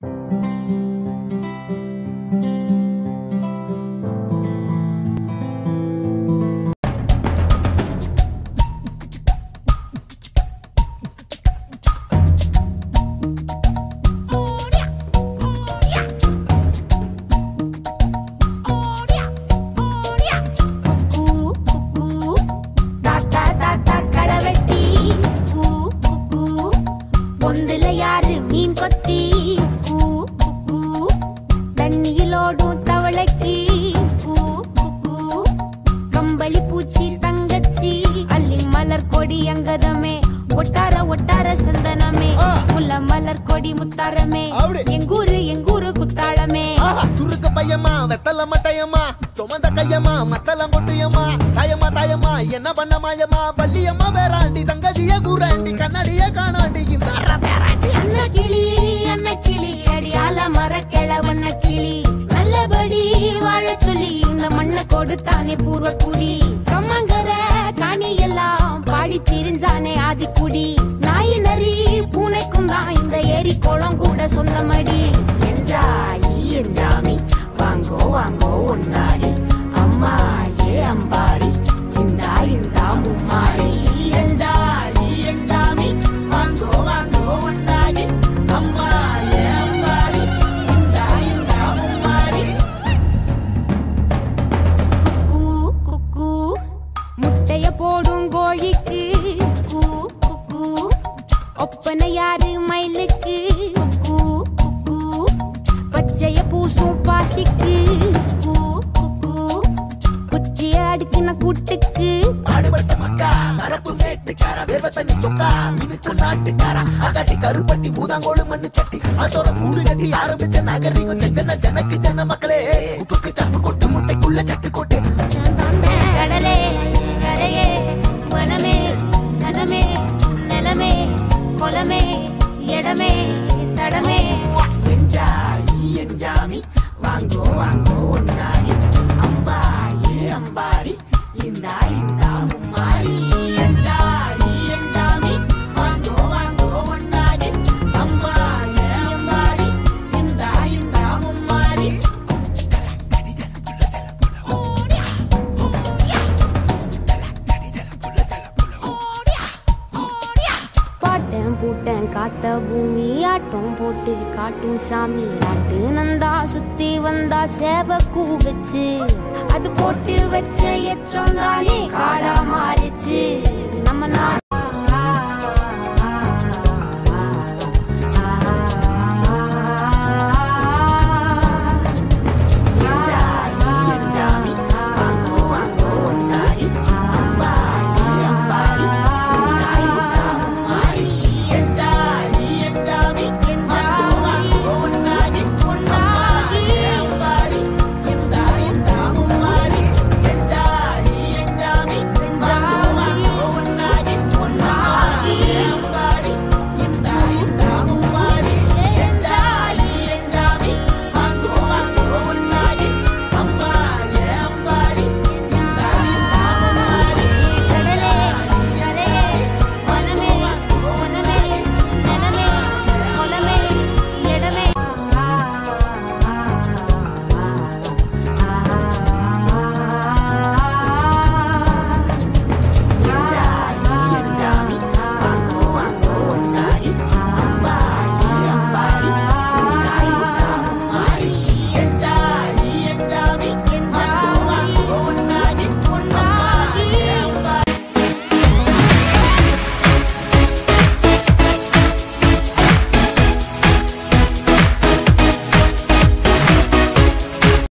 என்ன பண்ண மாயமா பள்ளியம்மா வேறாண்டி சங்கதிய கூறாண்டி கண்ணடிய காணாண்டி இந்த அன்ன கிளி அடியால மரக்கிழவண்ண கிளி நல்லபடி வாழ சொல்லி இந்த மண்ணை கொடுத்தானே பூர்வ குடி கம்மங்கர காணி எல்லாம் பாடி திரிஞ்சானே ஆதிக்குடி நாய் நரி பூனைக்கும் தான் இந்த ஏரி குளம் கூட சொந்தமடி என்ஜாமி வாங்கோ வாங்கோ ஒன்னாரி அம்மா ஏ அம்பாரி இந்தா மும்மாரி என்ஜாமி வாங்கோ வாங்கோ ஒன்னாரி அம்மா ஏ அம்பாரி இந்தா மும்மாரி குக்கு முட்டைய போடும் கோழிக்கு குக்கு ஒப்பனை யாரு மயிலுக்கு குக்கு பச்சைய பூசும் பாசிக்கு குச்சிய அடுக்கின கூட்டுக்கு ஆடுபட்ட மக்கா மரப்பு மேட்டுக்கார வேர்வ தண்ணி சொக்கா மினுக்கு நாட்டுக்கார அகாட்டி கருப்பட்டி பூதாங்கோடு மண்ணு சட்டி அதோட கூடு கட்டி ஆரம்பிச்ச நாகரிகம் செஞ்சன ஜனக்கு ஜன மக்களே உப்புக்கு சப்பு கொட்டு முட்டைக்குள்ள சட்டு கொட்டு கடலே கரையே வனமே சனமே நிலமே கொலமே இடமே தடமே என்ஜாமி வாங்கோ வாங்கோ ஒன்னாரி அம்பா ஏ அம்பாரி இந்தா மும்மாரி என்ஜாமி வாங்கோ வாங்கோ ஒன்னாரி அம்பா ஏ அம்பாரி இந்தா மும்மாரி பாட்டன் பூட்டன் காத்த பூமி ஆட்டம் போட்டு காட்டும் சாமி ஆட்டு நந்தா சுத்தி வந்தா சேவ கூ வச்சு அது போட்டு வச்ச எச்சொந்தாலே காடா மாறிச்சு நம்ம